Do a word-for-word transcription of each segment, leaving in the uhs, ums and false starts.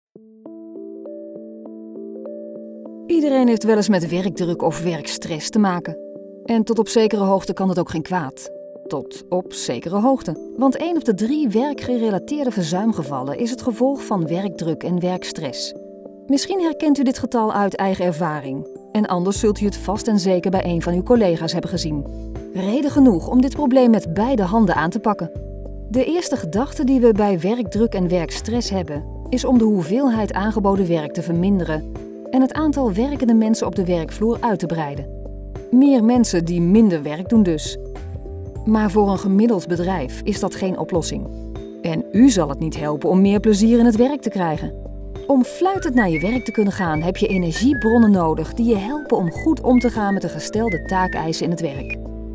Iedereen heeft wel eens met werkdruk of werkstress te maken. En tot op zekere hoogte kan het ook geen kwaad. Tot op zekere hoogte. Want één op de drie werkgerelateerde verzuimgevallen is het gevolg van werkdruk en werkstress. Misschien herkent u dit getal uit eigen ervaring. En anders zult u het vast en zeker bij een van uw collega's hebben gezien. Reden genoeg om dit probleem met beide handen aan te pakken. De eerste gedachte die we bij werkdruk en werkstress hebben, is om de hoeveelheid aangeboden werk te verminderen en het aantal werkende mensen op de werkvloer uit te breiden. Meer mensen die minder werk doen dus. Maar voor een gemiddeld bedrijf is dat geen oplossing. En u zal het niet helpen om meer plezier in het werk te krijgen. Om fluitend naar je werk te kunnen gaan heb je energiebronnen nodig die je helpen om goed om te gaan met de gestelde taakeisen in het werk.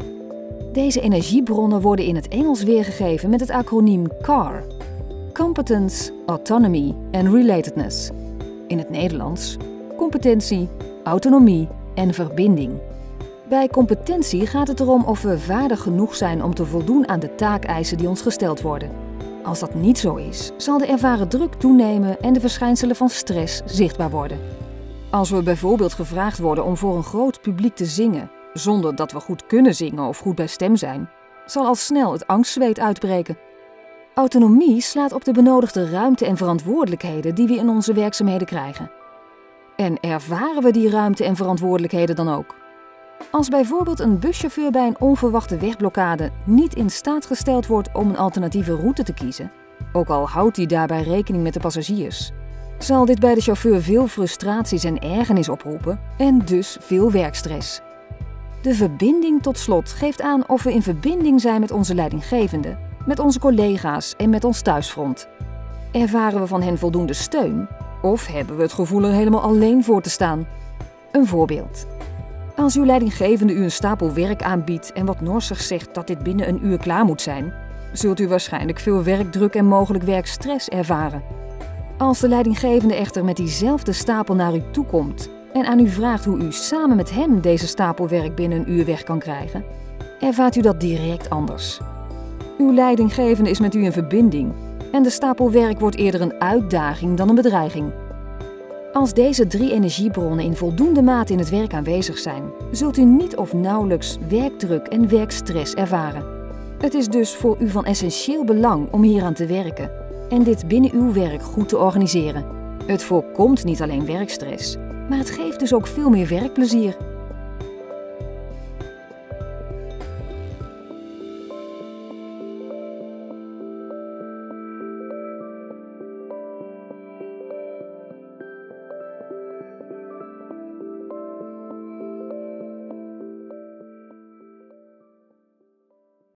Deze energiebronnen worden in het Engels weergegeven met het acroniem C A R. Competence, Autonomy en Relatedness. In het Nederlands competentie, autonomie en verbinding. Bij competentie gaat het erom of we vaardig genoeg zijn om te voldoen aan de taakeisen die ons gesteld worden. Als dat niet zo is, zal de ervaren druk toenemen en de verschijnselen van stress zichtbaar worden. Als we bijvoorbeeld gevraagd worden om voor een groot publiek te zingen, zonder dat we goed kunnen zingen of goed bij stem zijn, zal al snel het angstzweet uitbreken. Autonomie slaat op de benodigde ruimte en verantwoordelijkheden die we in onze werkzaamheden krijgen. En ervaren we die ruimte en verantwoordelijkheden dan ook? Als bijvoorbeeld een buschauffeur bij een onverwachte wegblokkade niet in staat gesteld wordt om een alternatieve route te kiezen, ook al houdt hij daarbij rekening met de passagiers, zal dit bij de chauffeur veel frustraties en ergernis oproepen en dus veel werkstress. De verbinding tot slot geeft aan of we in verbinding zijn met onze leidinggevende, met onze collega's en met ons thuisfront. Ervaren we van hen voldoende steun of hebben we het gevoel er helemaal alleen voor te staan? Een voorbeeld. Als uw leidinggevende u een stapel werk aanbiedt en wat norsig zegt dat dit binnen een uur klaar moet zijn, zult u waarschijnlijk veel werkdruk en mogelijk werkstress ervaren. Als de leidinggevende echter met diezelfde stapel naar u toe komt en aan u vraagt hoe u samen met hem deze stapel werk binnen een uur weg kan krijgen, ervaart u dat direct anders. Uw leidinggevende is met u in verbinding en de stapel werk wordt eerder een uitdaging dan een bedreiging. Als deze drie energiebronnen in voldoende mate in het werk aanwezig zijn, zult u niet of nauwelijks werkdruk en werkstress ervaren. Het is dus voor u van essentieel belang om hieraan te werken en dit binnen uw werk goed te organiseren. Het voorkomt niet alleen werkstress, maar het geeft dus ook veel meer werkplezier.